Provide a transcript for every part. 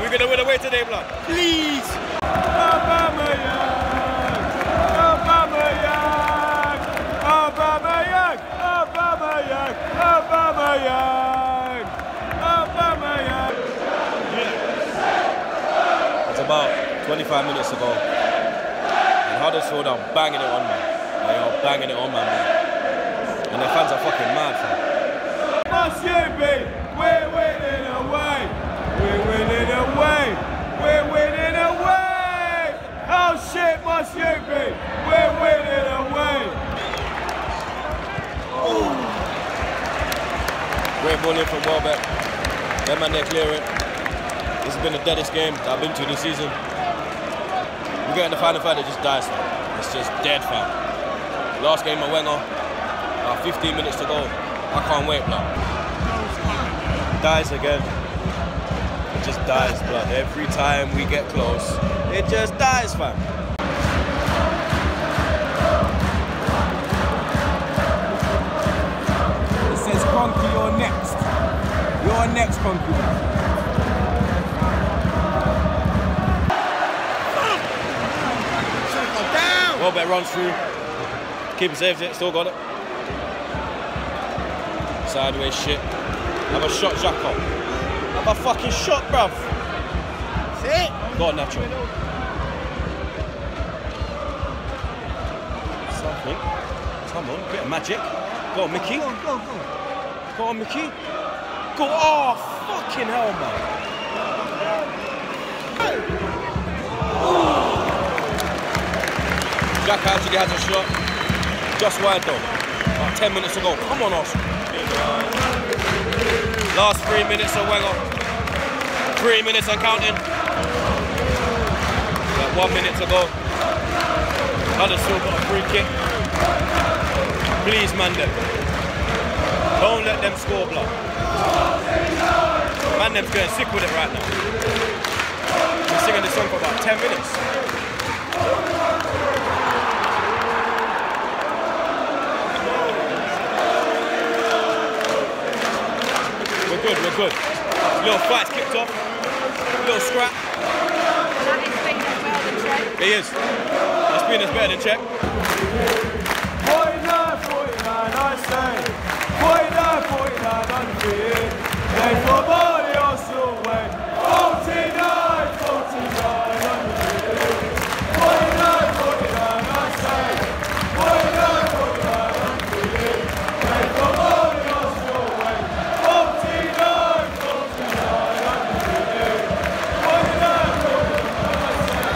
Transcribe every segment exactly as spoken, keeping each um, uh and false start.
We're gonna win away today, blood. Please. Aubameyang! Aubameyang! Aubameyang! Aubameyang! Aubameyang! Aubameyang! It's about twenty-five minutes ago. And Huddersfield are banging it on, man. They are banging it on, man. man. And their fans are fucking mad, fam. Masiepe, we're winning away. We're winning away. We're winning away. Oh shit, Masiepe, we're winning away. Ooh. Great ball in from Welbeck. Them man, they clear it. This has been the deadest game that I've been to this season. We get in the final fight, it just dies, fam. It's just dead, fam. Last game at Wenger, about fifteen minutes to go. I can't wait, blood. Dies again. It just dies, blood. Every time we get close, it just dies, fam. It says, Conky, you're next. You're next, Conky. Welbeck runs through. Keeper saves it, still got it. Sideways shit. Have a shot, Xhaka. Have a fucking shot, bruv. See it? Got Nacho. Something. Come on, bit of magic. Go on, Mickey. Go on, go on, go on. Go on, Mickey. Go. Oh, fucking hell, man. Xhaka actually has a shot. Just wide though. About ten minutes to go. Come on, Arsenal. Last three minutes of Wenger. Three minutes and counting. Got one minute to go. Huddersfield got a free kick. Please, man, them. Don't let them score, blood. Man, them's getting sick with it right now. Been singing this song for about ten minutes. We're good, we're good. Little fight's kicked off. Little scrap. That is being better than Czech. He is. That's been as better than Czech. forty-nine, forty-nine, I say. forty-nine, forty-nine, undefeated. They for body Arsenal way. forty-nine, forty-nine, undefeated. forty-nine, forty-nine, I say. forty-nine, forty-nine, undefeated. They for body Arsenal way. forty-nine, forty-nine, undefeated. forty-nine, forty-nine, I say.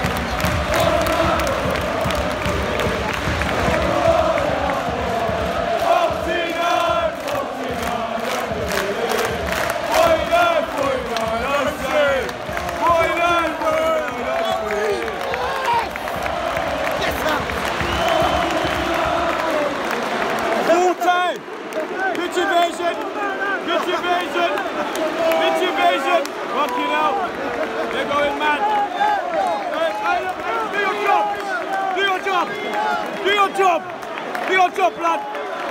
Fucking hell. They're going mad. Hey, hey, do your job. Do your job. Do your job. Do your job, lad.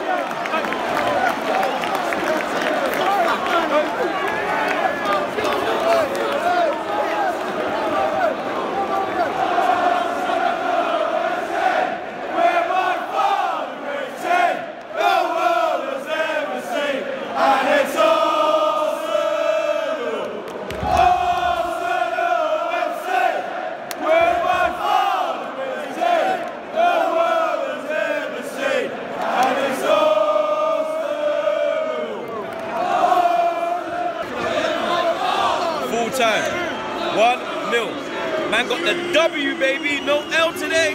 We're by far the greatest team the world has ever seen. And it's all time. one nil. Man got the W, baby. No L today.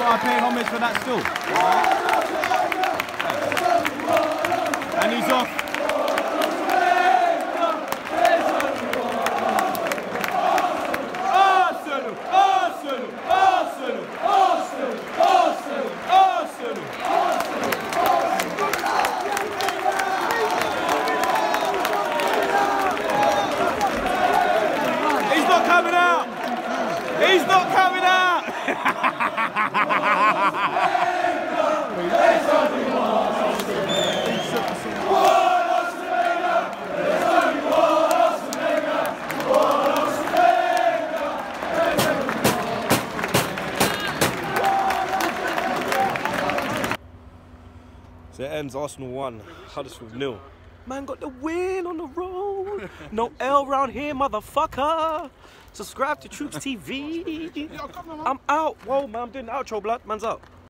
gotta pay homage for that still. And he's off. Arsenal! Arsenal! Arsenal! Arsenal! Arsenal! Arsenal! He's not coming out! He's not coming out! So it ends Arsenal one, Huddersfield nil. Man got the win on the road. No L round here, motherfucker. Subscribe to Troops T V. I'm out. Whoa, man, I'm doing the outro, blood. Man's out.